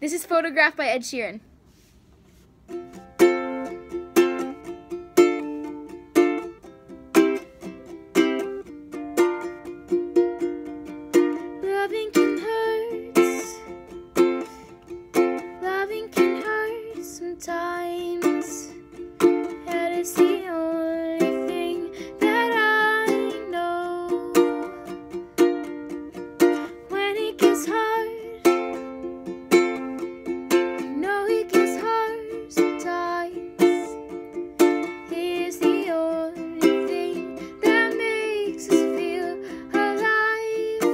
This is Photograph by Ed Sheeran. Loving can hurt. Loving can hurt sometimes. That is the only thing that I know. When it gets hard, I know it gets hard sometimes. He is the only thing that makes us feel alive.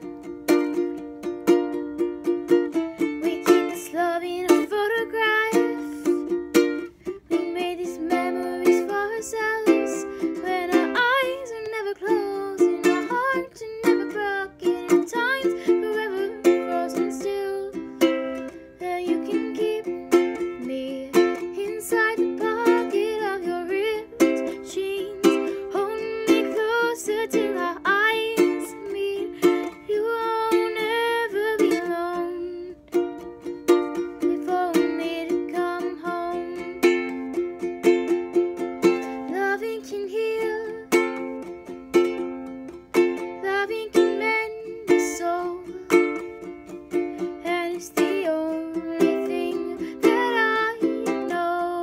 We keep this love in a photograph. We made these memories for ourselves. When our eyes are never closed and our hearts are never broken, in times forever frozen still. And you can keep me inside the pocket of your ripped jeans. Hold me closer till our eyes meet. You won't ever be alone. Wait for me to come home. Loving can heal. Loving can mend the soul. And it's the only thing that I know.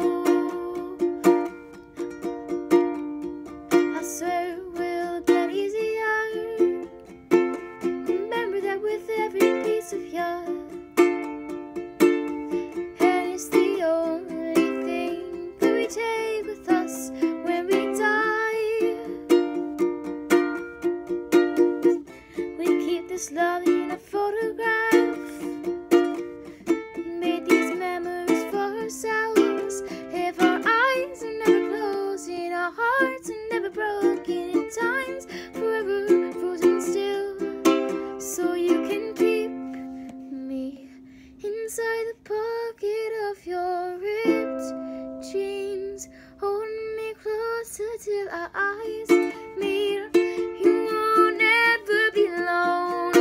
I swear it will get easier. Remember that with every piece of you. And it's the only thing that we take with us when we die. We keep this love in a photograph. We made these memories for ourselves. If our eyes are never closed and our hearts are never broken, in times forever frozen still. So you can keep me inside the pocket of your ripped jeans. Hold me closer till our eyes meet. You won't ever be alone.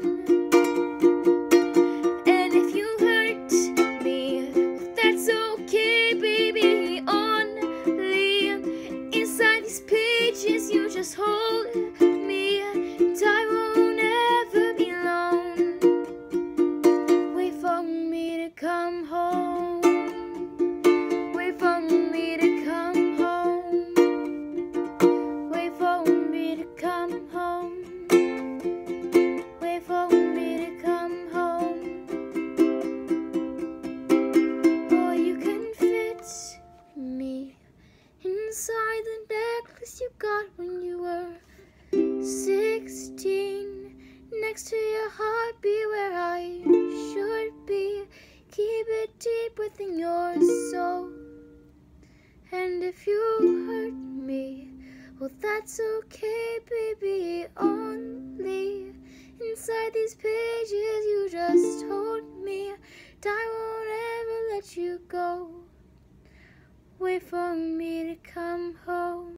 And if you hurt me, that's okay, baby. Only inside these pages you just hold me, and I won't ever be alone. Wait for me to come home. Wait for me to come home. Wait for me to come home. Wait for me to come home. Or you can fit me inside the necklace you got when you were 16. Next to your heart, be where I should be. Keep it deep within your soul. And if you hurt me, well, that's okay, baby. Only inside these pages you just hold me, and I won't ever let you go. Wait for me to come home.